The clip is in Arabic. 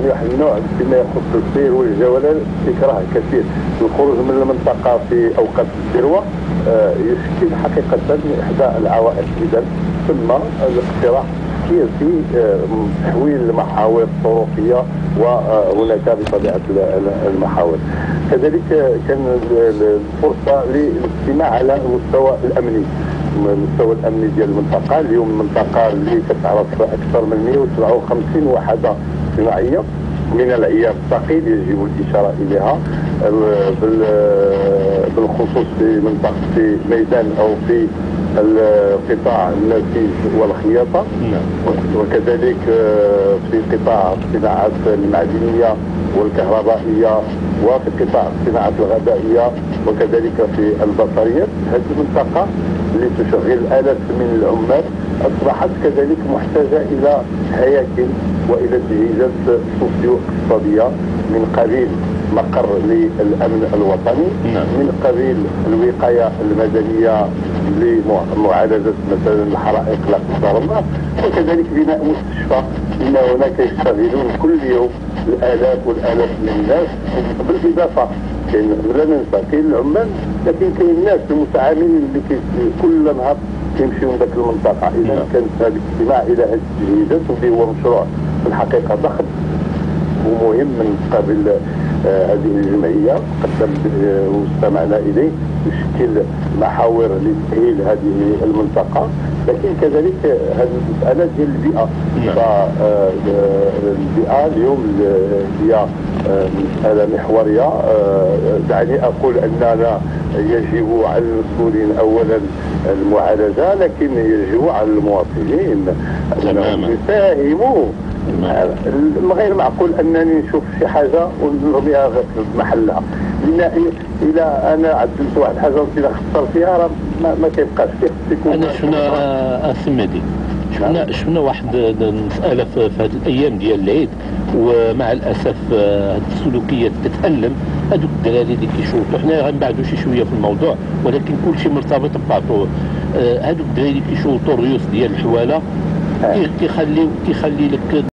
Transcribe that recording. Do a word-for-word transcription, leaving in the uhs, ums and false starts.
يعني واحد النوع فيما يخص السير والجولات يكره كثير. الخروج من المنطقه في اوقات الذروه يشكل حقيقه احدى العوائق. اذا ثم الاقتراح في تحويل المحاور الطرقيه وهناك بطبيعه المحاور. كذلك كان الفرصه للاجتماع على المستوى الامني، المستوى الامني ديال المنطقه. اليوم المنطقه اللي كتعرف اكثر من مئة وسبعة وخمسين وحده صناعيه من العيار الثقيل يجب الاشاره اليها، بالخصوص في منطقه في ميدان او في القطاع النسيج والخياطه، وكذلك في قطاع الصناعات المعدنيه والكهربائيه، وفي قطاع الصناعات الغذائيه، وكذلك في البصريات. هذه المنطقه اللي تشغل الاف من العمال اصبحت كذلك محتاجه الى هياكل والى تجهيزات سوسيو اقتصاديه من قبيل مقر للامن الوطني، من قبيل الوقايه المدنيه لمعالجه مثلا الحرائق لا قدر الله، وكذلك بناء مستشفى. ان هناك يشتغلون كل يوم الالاف والالاف من الناس، بالاضافه كاين لا ننسى كاين العمال، لكن كاين الناس المتعاملين اللي كل نهار كيمشيو من ذاك المنطقه. اذا كانت هذا الاستماع الى هذه التجهيزات، واللي هو مشروع في الحقيقه ضخم ومهم من قبل آه هذه الجمعيه قدمت آه واستمعنا اليه، يشكل محاور لتسهيل هذه المنطقه. لكن كذلك هذه المساله ديال البيئه، فالبيئه اليوم هي مساله محوريه. دعني اقول اننا يجب على المسؤولين اولا المعالجه، لكن يجب على المواطنين انهم يساهموا. غير معقول انني نشوف شي حاجه ونرميها في محلها، لان الى انا عدلت واحد الحاجه ونسينا خسر فيها راه ما, ما كيبقاش. كيكون انا شفنا اسمدي شفنا شفنا واحد المساله في هذه الايام ديال العيد، ومع الاسف هذه السلوكيات كتالم. هذوك الدراري اللي كيشوطوا، حنا غنبعدوا شي شويه في الموضوع، ولكن كل شيء مرتبط ببعضو. هذوك الدراري اللي كيشوطوا الريوس ديال الحواله كيخليو كيخلي لك